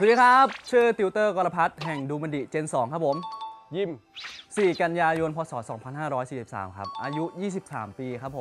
สวัสดีครับชื่อติวเตอร์กรพัฒน์แห่งดูมันดิเจน 2 ครับผมยิม 4 กันยายน พศ 2543 ครับอายุ 23 ปีครับผม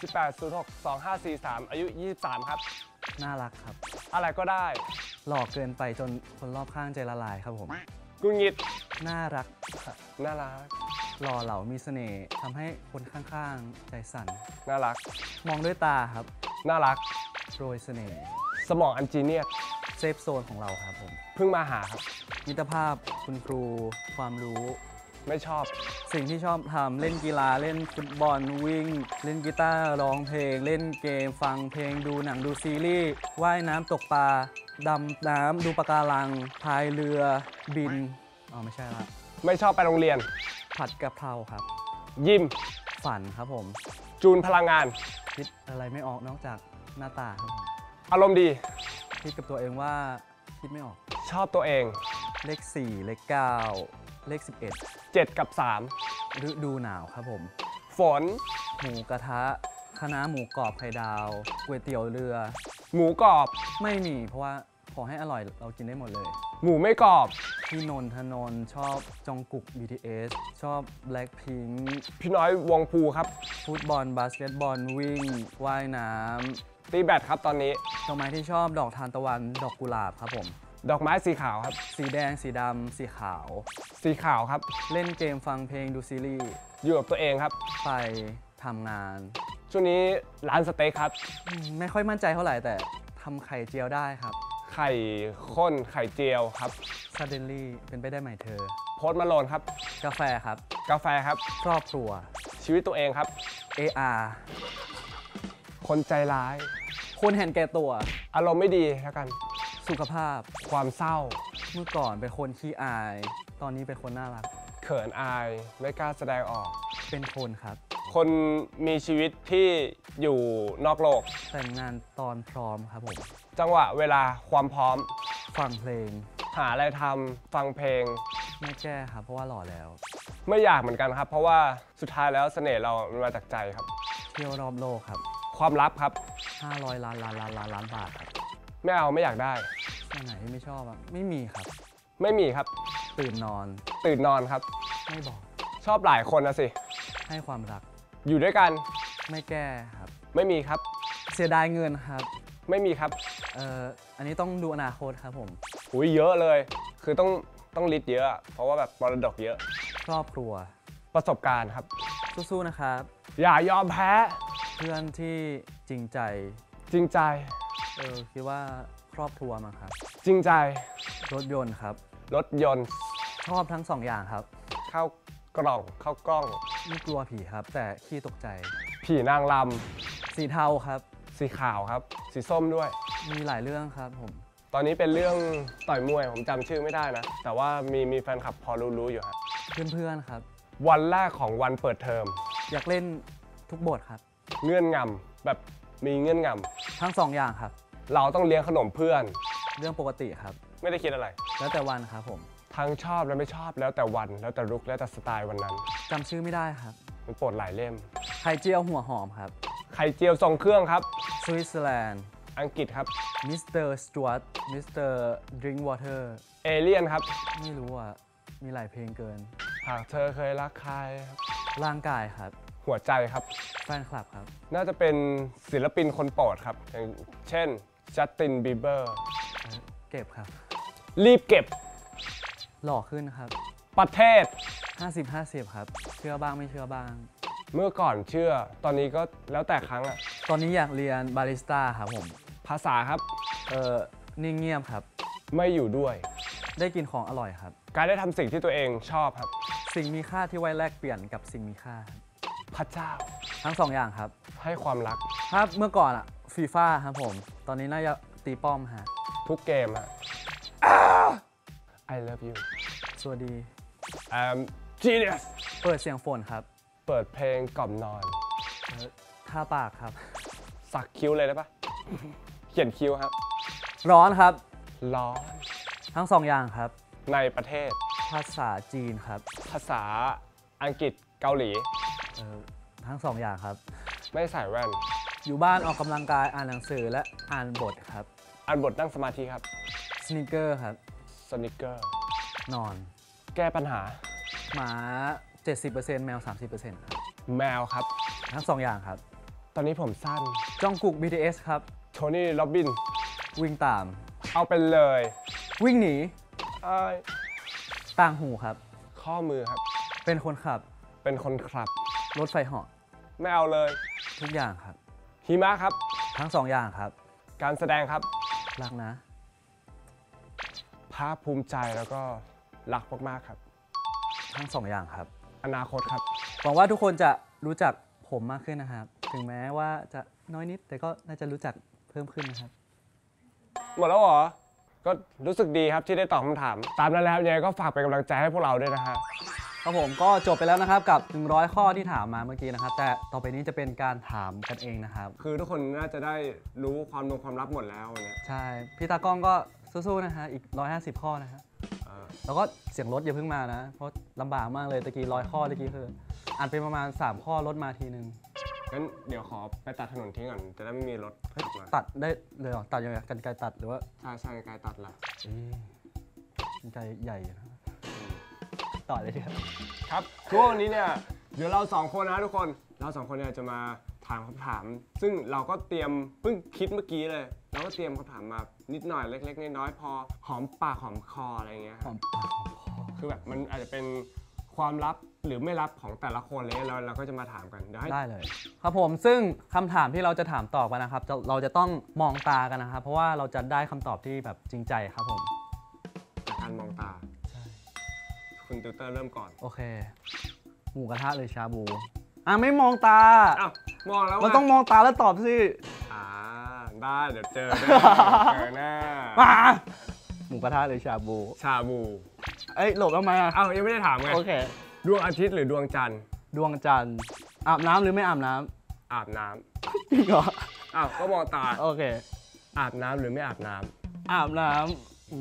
18062543อายุ23ครับน่ารักครับอะไรก็ได้หล่อเกินไปจนคนรอบข้างใจละลายครับผมกุงิดน่ารักน่ารักหล่อเหลามีเสน่ห์ทำให้คนข้างๆใจสั่นน่ารักมองด้วยตาครับน่ารักโปรยเสน่ห์สมองอันจีเนียสเซฟโซนของเราครับผมเพิ่งมาหาครับมิตรภาพคุณครูความรู้ไม่ชอบสิ่งที่ชอบทำเล่นกีฬาเล่นฟุตบอลวิ่งเล่นกีตาร์ร้องเพลงเล่นเกมฟังเพลงดูหนังดูซีรีส์ว่ายน้ำตกปลาดำน้ำดูปะการังพายเรือบินไม่ใช่ละไม่ชอบไปโรงเรียนผัดกะเพราครับยิมฝันครับผมจูนพลังงานคิดอะไรไม่ออกนอกจากหน้าตาครับผมอารมณ์ดีคิดกับตัวเองว่าคิดไม่ออกชอบตัวเองเลข4เลข9เลข11 7กับ3 ฤดูหนาวครับผมฝนหมูกระทะคะน้าหมูกรอบไข่ดาวก๋วยเตี๋ยวเรือหมูกรอบไม่มีเพราะว่าขอให้อร่อยเรากินได้หมดเลยหมูไม่กรอบพี่นนทนนท์ชอบจองกุก BTS ชอบ Blackpink พี่น้อยวงภูครับฟุตบอลบาสเกตบอลวิ่งว่ายน้ำตีแบดครับตอนนี้ดอกไม้ที่ชอบดอกทานตะวันดอกกุหลาบครับผมดอกไม้สีขาวครับสีแดงสีดำสีขาวสีขาวครับเล่นเกมฟังเพลงดูซีรีส์อยู่กับตัวเองครับไปทำงานช่วงนี้ร้านสเต็กครับไม่ค่อยมั่นใจเท่าไหร่แต่ทำไข่เจียวได้ครับไข่ข้นไข่เจียวครับ Suddenly เป็นไปได้ไหมเธอโพสต์มาโลนครับกาแฟครับกาแฟครับครอบครัวชีวิตตัวเองครับ AR คนใจร้ายคนเห็นแก่ตัวอารมณ์ไม่ดีแล้วกันสุขภาพความเศร้าเมื่อก่อนเป็นคนขี้อายตอนนี้เป็นคนน่ารักเขินอายไม่กล้าแสดงออกเป็นคนครับคนมีชีวิตที่อยู่นอกโลกแต่งงานตอนพร้อมครับผมจังหวะเวลาความพร้อมฟังเพลงหาอะไรทำฟังเพลงไม่แก้ครับเพราะว่าหล่อแล้วไม่อยากเหมือนกันครับเพราะว่าสุดท้ายแล้วเสน่ห์เรามันมาจากใจครับเที่ยวรอบโลกครับความลับครับ 500 ล้านบาทครับไม่เอาไม่อยากได้อันไหนที่ไม่ชอบไม่มีครับไม่มีครับตื่นนอนครับไม่บอกชอบหลายคนนะสิให้ความรักอยู่ด้วยกันไม่แก้ครับไม่มีครับเสียดายเงินครับไม่มีครับอันนี้ต้องดูอนาคตครับผมอุ้ยเยอะเลยคือต้องลิสต์เยอะเพราะว่าแบบมรดกเยอะครอบครัวประสบการณ์ครับสู้ๆนะครับอย่ายอมแพ้เพื่อนที่จริงใจคิดว่าครอบครัวมั้งครับจริงใจรถยนต์ครับรถยนต์ชอบทั้ง2 อย่างครับเข้ากล้องไม่กลัวผีครับแต่ขี้ตกใจผีนางรำสีเทาครับสีขาวครับสีส้มด้วยมีหลายเรื่องครับผมตอนนี้เป็นเรื่องต่อยมวยผมจำชื่อไม่ได้นะแต่ว่ามีแฟนคลับพอรู้อยู่ครับเพื่อนครับวันแรกของวันเปิดเทอมอยากเล่นทุกบทครับเงื่อนงำแบบมีเงื่อนงำทั้ง2 อย่างครับเราต้องเลี้ยงขนมเพื่อนเรื่องปกติครับไม่ได้คิดอะไรแล้วแต่วันครับผมทั้งชอบและไม่ชอบแล้วแต่วันแล้วแต่ลุคแล้วแต่สไตล์วันนั้นจำชื่อไม่ได้ครับมันโปรดหลายเล่มไข่เจียวหัวหอมครับไข่เจียวทรงเครื่องครับสวิตเซอร์แลนด์อังกฤษครับมิสเตอร์สจวตมิสเตอร์ดริงก์วอเตอร์เอเลียนครับไม่รู้มีหลายเพลงเกินหากเธอเคยรักใครครับร่างกายครับหัวใจครับแฟนคลับครับน่าจะเป็นศิลปินคนโปรดครับอย่างเช่นจัสตินบีเบอร์เก็บครับรีบเก็บหล่อขึ้นครับประเทศ 50-50ครับเชื่อบ้างไม่เชื่อบ้างเมื่อก่อนเชื่อตอนนี้ก็แล้วแต่ครั้งตอนนี้อยากเรียนบาริสต้าครับผมภาษาครับนิ่งเงียบครับไม่อยู่ด้วยได้กินของอร่อยครับการได้ทำสิ่งที่ตัวเองชอบครับสิ่งมีค่าที่ไว้แลกเปลี่ยนกับสิ่งมีค่าพระเจ้าทั้ง2 อย่างครับให้ความรักครับเมื่อก่อนฟีฟ่าครับผมตอนนี้น่าจะตีป้อมฮะทุกเกมI love you สวัสดี I'm genius เปิดเสียงฝนครับเปิดเพลงกล่อมนอนทาปากครับสักคิ้วเลยได้ปะเขียนคิ้วครับร้อนครับร้อนทั้ง2 อย่างครับในประเทศภาษาจีนครับภาษาอังกฤษเกาหลีทั้ง2 อย่างครับไม่ใส่แว่นอยู่บ้านออกกำลังกายอ่านหนังสือและอ่านบทครับอ่านบทนั่งสมาธิครับสนีกเกอร์ครับสนิเกอร์นอนแก้ปัญหาหมา 70%แมว 30%ครับแมวครับทั้ง 2 อย่างครับตอนนี้ผมสั้นจองกุก BTS ครับโทนี่โรบินวิ่งตามเอาไปเลยวิ่งหนีอ้ายต่างหูครับข้อมือครับเป็นคนขับเป็นคนขับรถไฟเหาะไม่เอาเลยทุกอย่างครับหิมะครับทั้ง 2 อย่างครับการแสดงครับรักนะภาคภูมิใจแล้วก็รักมากๆครับทั้ง 2 อย่างครับอนาคตครับหวังว่าทุกคนจะรู้จักผมมากขึ้นนะครับ ถึงแม้ว่าจะน้อยนิด แต่ก็น่าจะรู้จักเพิ่มขึ้นนะครับหมดแล้วเหรอ ก็รู้สึกดีครับที่ได้ตอบคำถาม ตามนั้นแล้วยังไงก็ฝากเป็นกำลังใจให้พวกเราด้วยนะฮะครับผมก็จบไปแล้วนะครับกับ 100 ข้อที่ถามมาเมื่อกี้นะครับ แต่ต่อไปนี้จะเป็นการถามกันเองนะครับคือทุกคนน่าจะได้รู้ความลับหมดแล้วเนี่ยใช่ พี่ตากล้องก็สู้ๆนะฮะอีก 150 ข้อนะฮะแล้วก็เสียงรถอย่าเพิ่งมานะ เพราะลำบากมากเลยตะกี้100 ข้อตะกี้คืออ่านไปประมาณ 3 ข้อรถมาทีนึงงั้นเดี๋ยวขอไปตัดถนนทิ้งก่อนจะได้ไม่มีรถขับมาตัดได้เลยเหรอตัดยังไงกันไกรตัดหรือว่าใช่ไกลตัดละกันไกรใหญ่นะต่อเลยครับครับคือว่าวันนี้เนี่ยเดี๋ยวเราสองคนนะทุกคนเราสองคนเนี่ยจะมาถามคำถาม ซึ่งเราก็เตรียมเพิ่งคิดเมื่อกี้เลยเราก็เตรียมคำถามมานิดหน่อยเล็กๆน้อยๆพอหอมปากหอมคออะไรเงี้ยหอมปากหอมคอคือแบบมันอาจจะเป็นความลับหรือไม่ลับของแต่ละคนเลยเราก็จะมาถามกันเดี๋ยวให้ได้เลย ครับผมซึ่งคำถามที่เราจะถามตอบกันนะครับเราจะต้องมองตากันนะครับ เพราะว่าเราจะได้คำตอบที่แบบจริงใจครับผมการมองตาใช่คุณติวเตอร์เริ่มก่อนโอเค หมูกระทะหรือชาบูไม่มองตาอ้าวมองแล้วมันต้องมองตาแล้วตอบสิได้เดี๋ยวเจอหน้าหมูกระทะหรือชาบูชาบูเอ้ยหลบทำไมอ่ะอ้าวยังไม่ได้ถามไงโอเคดวงอาทิตย์หรือดวงจันทร์ดวงจันทร์อาบน้ำหรือไม่อาบน้อาบน้ำจริงเหรอำอ้าวก็มองตาโอเคอาบน้ำหรือไม่อาบน้อาบน้ำ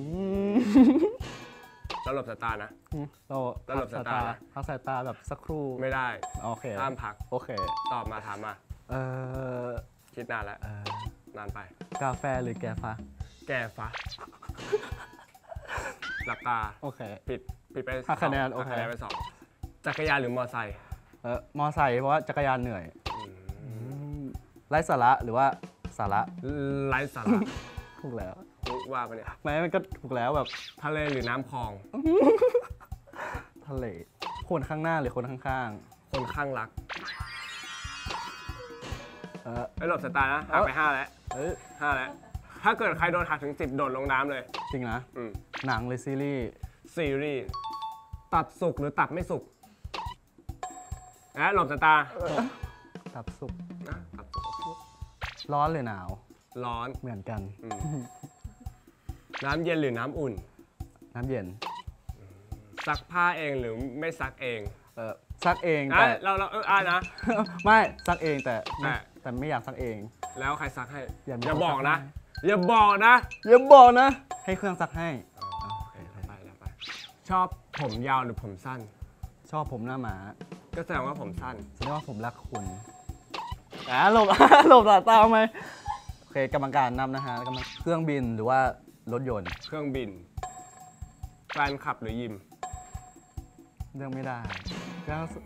ำแล้วหลบสายตานะเราแล้วหลบสายตานะพักสายตาแบบสักครู่ไม่ได้โอเคห้ามพักโอเคตอบมาถามมาเออคิดนานแล้วเออนานไปกาแฟหรือแกฟ้าแกฟ้าหลับตาโอเคผิดไปหักคะแนน 2 โอเคหักคะแนนไป2จักรยานหรือมอไซค์มอไซค์เพราะว่าจักรยานเหนื่อยไร้สาระหรือว่าสาระไร้สาระถูกแล้วว่าปะเนี่ยไม่มันก็ถูกแล้วแบบทะเลหรือน้ำคลองทะเลคนข้างหน้าหรือคนข้างคนข้างรักๆไม่หลบสายตานะหักไป5แล้ว 5แล้ว ถ้าเกิดใครโดนหักถึง10โดดลงน้ำเลยจริงนะอืมหนังหรือซีรีส์ซีรีส์ตัดสุกหรือตัดไม่สุกนะหลบสายตาตับสุกนะตัดสุกร้อนหรือหนาวร้อนเหมือนกันอืมน้ำเย็นหรือน้ำอุ่นน้ำเย็นซักผ้าเองหรือไม่ซักเองซักเองนะแต่เรานะไม่ซักเองแต่อ่ะแต่ไม่อยากซักเองแล้วใครซักให้อย่ามีอย่าคนบอกซักนะให้อย่าบอกนะอย่าบอกนะ ให้เครื่องซักให้ไปชอบผมยาวหรือผมสั้นชอบผมหน้าหมาก็แสดงว่าผมสั้นแสดงว่าผมรักคุณหลบ หลบสายตาไหมโอเคกรรมการนำนะฮะเครื่องบินหรือว่ารถยนต์เครื่องบินแฟนขับหรือยิมเรื่องไม่ได้ก็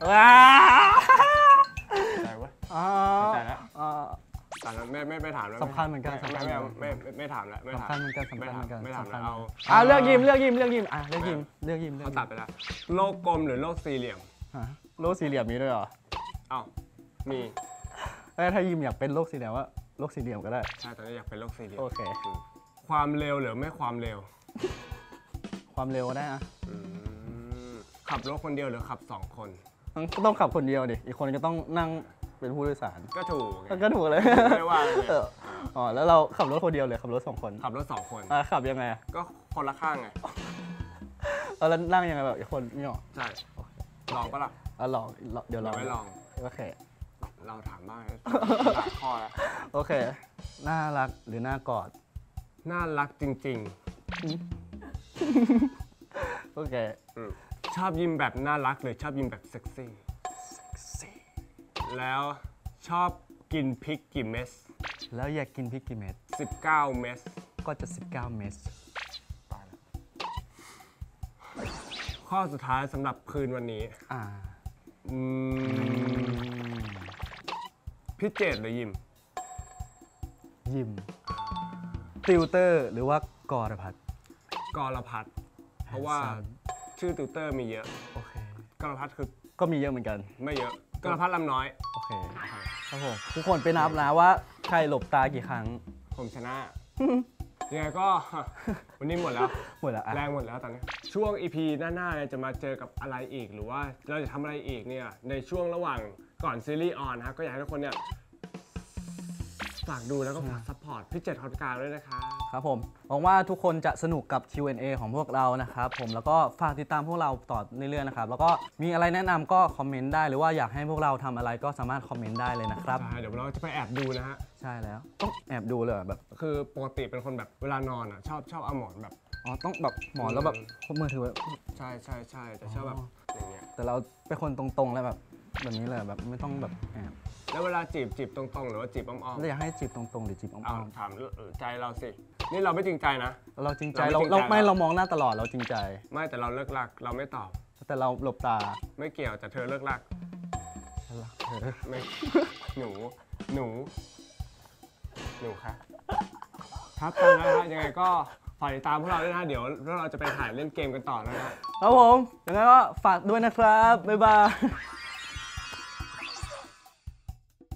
ใจวะอ่าใจแล้วอ่าแต่ไม่ถามแล้วสำคัญเหมือนกันสำคัญไม่ถามแล้วไม่ถามสำคัญเหมือนกันสำคัญเหมือนกันไม่ถามสำคัแล้ญวเหมือนกันเอาเลือกยิมเลือกยิมเลือกยิมเลือกยิมเลือกยิมเขาตัดไปแล้วโลกกลมหรือโลกสี่เหลี่ยมฮะโลกสี่เหลี่ยมมีด้วยเหรอเอ้ามีถ้ายิมอยากเป็นโลกสี่เหลี่ยมว่าโลกสี่เหลี่ยมก็ได้ใช่ตอนนี้อยากเป็นโลกสี่เหลี่ยมโอเคความเร็วหรือไม่ความเร็วความเร็วก็ได้อะขับรถคนเดียวหรือขับ2 คนก็ต้องขับคนเดียวดิอีกคนก็ต้องนั่งเป็นผู้โดยสารก็ถูกไงก็ถูกเลยไม่ได้ว่าอะไรเลยอ๋อแล้วเราขับรถคนเดียวเลยขับรถ2 คนขับรถ2 คนขับยังไงอะก็คนละข้างไงแล้วนั่งยังไงแบบอีกคนไม่ออกใช่ลองปะล่ะลองเดี๋ยวลองไม่ลองโอเคเราถามบ้างหลายข้อแล้วโอเค น่ารักหรือน่ากอดน่ารักจริงโอเคๆ ชอบยิ้มแบบน่ารักหรือชอบยิ้มแบบเซ็กซี่ แล้วชอบกินพริกกี่เม็ดแล้วอยากกินพริกกี่เม็ด 19 เม็ดก็จะ19 เม็ดตายแล้วข้อสุดท้ายสำหรับคืนวันนี้ อืมพี่เจตหรือยิมยิมติวเตอร์หรือว่ากรพัฒน์กรพัฒน์เพราะว่าชื่อติวเตอร์มีเยอะโอเคกรพัฒน์คือก็มีเยอะเหมือนกันไม่เยอะกรพัฒน์ลำน้อยโอเคครับผมทุกคนไปนับนะว่าใครหลบตากี่ครั้งผมชนะ ยังไงก็ วันนี้หมดแล้วหมดแล้วอ่ะแรงหมดแล้วตอนนี้ ช่วง EP หน้าๆเนี่ยจะมาเจอกับอะไรอีกหรือว่าเราจะทำอะไรอีกเนี่ยในช่วงระหว่างก่อนซีรีส์ออนนะครับก็อยากให้ทุกคนเนี่ยฝากดูแล้วก็ฝากซัพพอร์ตพี่เจตฮอตการ์ด้วยนะครับครับผมหวังว่าทุกคนจะสนุกกับ Q&A ของพวกเรานะครับผมแล้วก็ฝากติดตามพวกเราต่อเรื่อยๆนะครับแล้วก็มีอะไรแนะนำก็คอมเมนต์ได้หรือว่าอยากให้พวกเราทำอะไรก็สามารถคอมเมนต์ได้เลยนะครับใช่เดี๋ยวเราจะไปแอบดูนะฮะใช่แล้วต้องแอบดูเลยเหรอแบบคือปกติเป็นคนแบบเวลานอนอ่ะชอบเอาหมอนแบบอ๋อต้องแบบหมอนแล้วแบบมือถือแบบใช่แต่ชอบแบบอย่างเงี้ยแต่เราเป็นคนตรงๆแล้วแบบนี้เลยแบบไม่ต้องแบบแอบแล้วเวลาจีบตรงๆหรือว่าจีบอ้อมเราอยากให้จีบตรงๆหรือจีบอ้ๆเอาอมถามใจเราสินี่เราไม่จริงใจนะๆเราจริงใจเราเราไม่จริงใจเรามองหน้าตลอดเราจริงใจไม่แต่เราเลิกลักเราไม่ตอบแต่เราหลบตาไม่เกี่ยวแต่เธอเลิกลักฉันรักเธอไม่ หนูครับครับตอนนี้นะฮะยังไงก็ฝากติดตามพวกเราด้วยนะเดี๋ยวเราจะไปถ่ายเล่นเกมกันต่อนะฮะครับผมยังไงก็ฝากด้วยนะครับบ๊ายบาย